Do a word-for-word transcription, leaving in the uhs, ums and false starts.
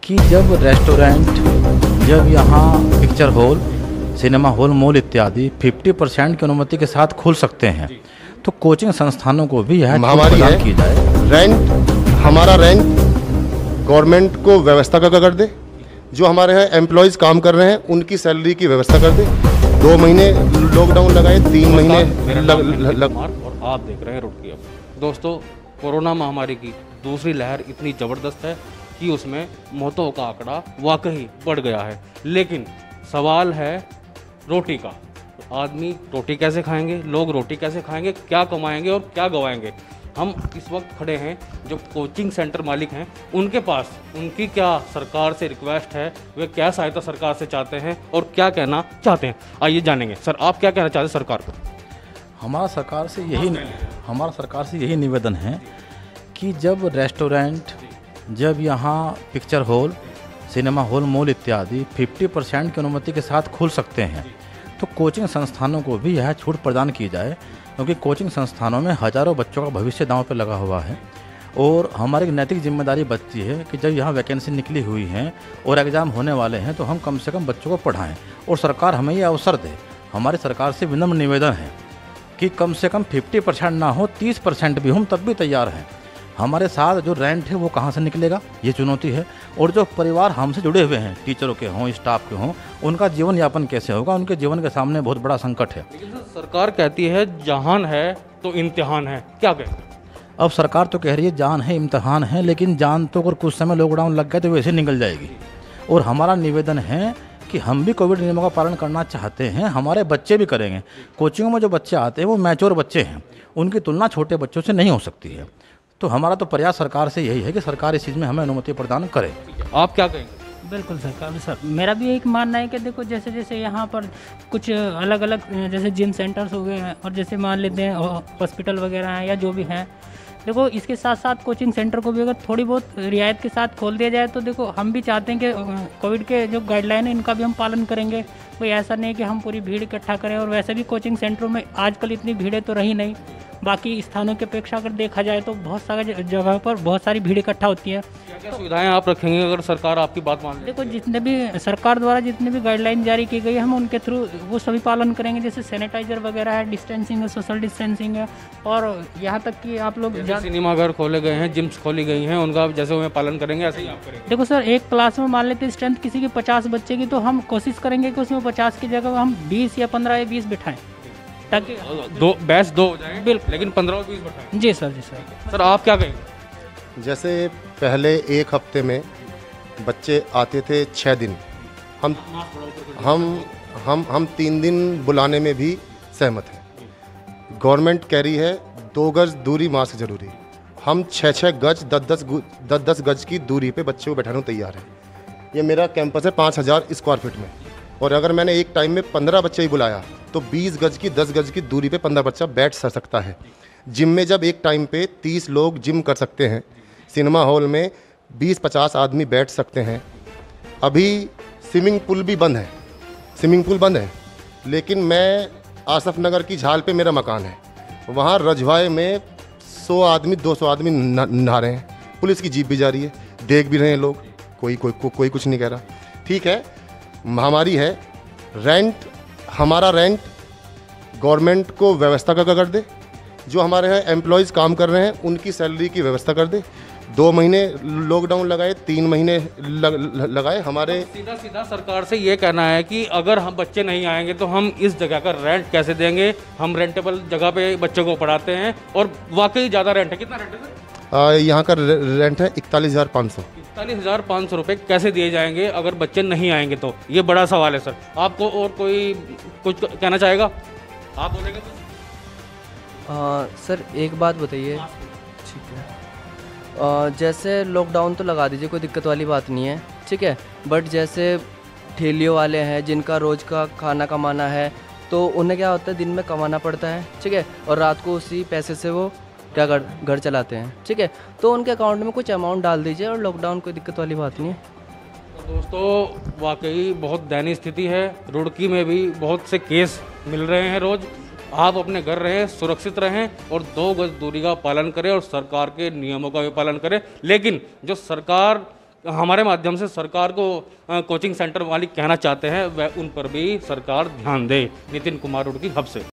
कि जब रेस्टोरेंट, जब यहाँ picture hall, cinema hall, mall इत्यादि पचास परसेंट की अनुमति के साथ खुल सकते हैं, तो कोचिंग संस्थानों को भी यह महामारी है की जाए। रेंट, हमारा रेंट गवर्नमेंट को व्यवस्था का कर दे। जो हमारे यहाँ एम्प्लॉयज़ काम कर रहे हैं उनकी सैलरी की व्यवस्था कर दे। दो महीने लॉकडाउन लगाए, तीन महीने लग, लग, लग, और आप देख रहे हैं रुड़की। अब दोस्तों, कोरोना महामारी की दूसरी लहर इतनी ज़बरदस्त है कि उसमें मौतों का आंकड़ा वाकई बढ़ गया है। लेकिन सवाल है रोटी का। आदमी रोटी कैसे खाएंगे, लोग रोटी कैसे खाएंगे, क्या कमाएंगे और क्या गवाएंगे। हम इस वक्त खड़े हैं जो कोचिंग सेंटर मालिक हैं उनके पास। उनकी क्या सरकार से रिक्वेस्ट है, वे क्या सहायता सरकार से चाहते हैं और क्या कहना चाहते हैं, आइए जानेंगे। सर, आप क्या कहना चाहते हैं सरकार को? हमारा सरकार से यही हमारा सरकार से यही निवेदन है कि जब रेस्टोरेंट, जब यहाँ picture hall, cinema hall, mall इत्यादि पचास परसेंट की अनुमति के साथ खुल सकते हैं, तो कोचिंग संस्थानों को भी यह छूट प्रदान की जाए, क्योंकि कोचिंग संस्थानों में हज़ारों बच्चों का भविष्य दांव पर लगा हुआ है। और हमारी नैतिक जिम्मेदारी बनती है कि जब यहाँ वैकेंसी निकली हुई हैं और एग्ज़ाम होने वाले हैं, तो हम कम से कम बच्चों को पढ़ाएं और सरकार हमें ये अवसर दे। हमारी सरकार से विनम्र निवेदन है कि कम से कम पचास परसेंट ना हो, तीस परसेंट भी हम तब भी तैयार हैं। हमारे साथ जो रेंट है वो कहाँ से निकलेगा, ये चुनौती है। और जो परिवार हमसे जुड़े हुए हैं, टीचरों के हों, स्टाफ के हों, उनका जीवन यापन कैसे होगा, उनके जीवन के सामने बहुत बड़ा संकट है। लेकिन सरकार कहती है जहान है तो इम्तिहान है, क्या कहें? अब सरकार तो कह रही है जान है, इम्तिहान है, लेकिन जान तो अगर कुछ समय लॉकडाउन लग गया तो वैसे निकल जाएगी। और हमारा निवेदन है कि हम भी कोविड नियमों का पालन करना चाहते हैं, हमारे बच्चे भी करेंगे। कोचिंगों में जो बच्चे आते हैं वो मैच्योर बच्चे हैं, उनकी तुलना छोटे बच्चों से नहीं हो सकती है। तो हमारा तो प्रयास सरकार से यही है कि सरकार इस चीज़ में हमें अनुमति प्रदान करे। आप क्या कहेंगे? बिल्कुल सरकार सर, मेरा भी एक मानना है कि देखो, जैसे जैसे यहाँ पर कुछ अलग अलग जैसे जिम सेंटर्स हो गए हैं और जैसे मान लेते हैं हॉस्पिटल वगैरह हैं या जो भी हैं, देखो इसके साथ साथ कोचिंग सेंटर को भी अगर थोड़ी बहुत रियायत के साथ खोल दिया जाए तो देखो हम भी चाहते हैं कि कोविड के जो गाइडलाइन है इनका भी हम पालन करेंगे। कोई ऐसा नहीं कि हम पूरी भीड़ इकट्ठा करें। और वैसे भी कोचिंग सेंटरों में आजकल इतनी भीड़ें तो रही नहीं, बाकी स्थानों की अपेक्षा अगर देखा जाए तो बहुत सारी जगह पर बहुत सारी भीड़ इकट्ठा होती है। क्या क्या सुविधाएं आप रखेंगे अगर सरकार आपकी बात मान ले? देखो, जितने भी सरकार द्वारा जितनी भी गाइडलाइन जारी की गई है हम उनके थ्रू वो सभी पालन करेंगे। जैसे सैनिटाइजर वगैरह है, डिस्टेंसिंग है, सोशल डिस्टेंसिंग है, और यहाँ तक कि आप लोग सिनेमा घर खोले गए हैं, जिम्स खोली गई हैं, उनका जैसे उन्हें पालन करेंगे ऐसे ही आप करेंगे? देखो सर, एक क्लास में मान लेते स्ट्रेंथ किसी की पचास बच्चे की, तो हम कोशिश करेंगे कि उसमें पचास की जगह हम बीस या पंद्रह या बीस बिठाएं, ताकि दो बैच दो हो जाए। बिल्कुल, लेकिन पंद्रह और बीस बैठाएं। जी सर, जी सर। सर, आप क्या कहेंगे? जैसे पहले एक हफ्ते में बच्चे आते थे छः दिन, हम हम हम हम तीन दिन बुलाने में भी सहमत हैं। गवर्नमेंट कह रही है दो गज दूरी मास्क जरूरी, हम छः छः गज दस दस दस दस गज की दूरी पे बच्चे को बैठाने को तैयार हैं। ये मेरा कैंपस है पाँच हज़ार स्क्वायर फीट में, और अगर मैंने एक टाइम में पंद्रह बच्चे ही बुलाया तो बीस गज की दस गज की दूरी पे पंद्रह बच्चा बैठ सकता है। जिम में जब एक टाइम पे तीस लोग जिम कर सकते हैं, सिनेमा हॉल में बीस पचास आदमी बैठ सकते हैं। अभी स्विमिंग पूल भी बंद है, स्विमिंग पूल बंद है, लेकिन मैं आसफ नगर की झाल पे मेरा मकान है, वहाँ रजवाए में सौ आदमी दो सौ आदमी नहा रहे हैं। पुलिस की जीप भी जा रही है, देख भी रहे हैं लोग, कोई कोई को, कोई कुछ नहीं कह रहा। ठीक है, महामारी है, रेंट, हमारा रेंट गवर्नमेंट को व्यवस्था का कर दे। जो हमारे यहाँ एम्प्लॉयज़ काम कर रहे हैं उनकी सैलरी की व्यवस्था कर दे। दो महीने लॉकडाउन लगाए, तीन महीने लग, लगाए हमारे। सीधा सीधा सरकार से ये कहना है कि अगर हम बच्चे नहीं आएंगे तो हम इस जगह का रेंट कैसे देंगे। हम रेंटेबल जगह पे बच्चों को पढ़ाते हैं और वाकई ज़्यादा रेंट है। कितना रेंट है सर? यहाँ का रेंट है इकतालीस हज़ार पाँच सौ इकतालीस हज़ार पाँच सौ रुपये कैसे दिए जाएंगे अगर बच्चे नहीं आएंगे? तो ये बड़ा सवाल है सर। आपको और कोई कुछ कहना चाहेगा? आप बोलेंगे कुछ? सर एक बात बताइए। ठीक है, आ, जैसे लॉकडाउन तो लगा दीजिए, कोई दिक्कत वाली बात नहीं है, ठीक है, बट जैसे ठेलियों वाले हैं जिनका रोज़ का खाना कमाना है, तो उन्हें क्या होता है दिन में कमाना पड़ता है, ठीक है, और रात को उसी पैसे से वो क्या घर घर चलाते हैं, ठीक है, तो उनके अकाउंट में कुछ अमाउंट डाल दीजिए और लॉकडाउन कोई दिक्कत वाली बात नहीं है। तो दोस्तों, वाकई बहुत दयनीय स्थिति है। रुड़की में भी बहुत से केस मिल रहे हैं रोज़। आप अपने घर रहें, सुरक्षित रहें और दो गज दूरी का पालन करें और सरकार के नियमों का भी पालन करें। लेकिन जो सरकार हमारे माध्यम से सरकार को अ, कोचिंग सेंटर मालिक कहना चाहते हैं वह उन पर भी सरकार ध्यान दे। नितिन कुमार रुड़की हब से।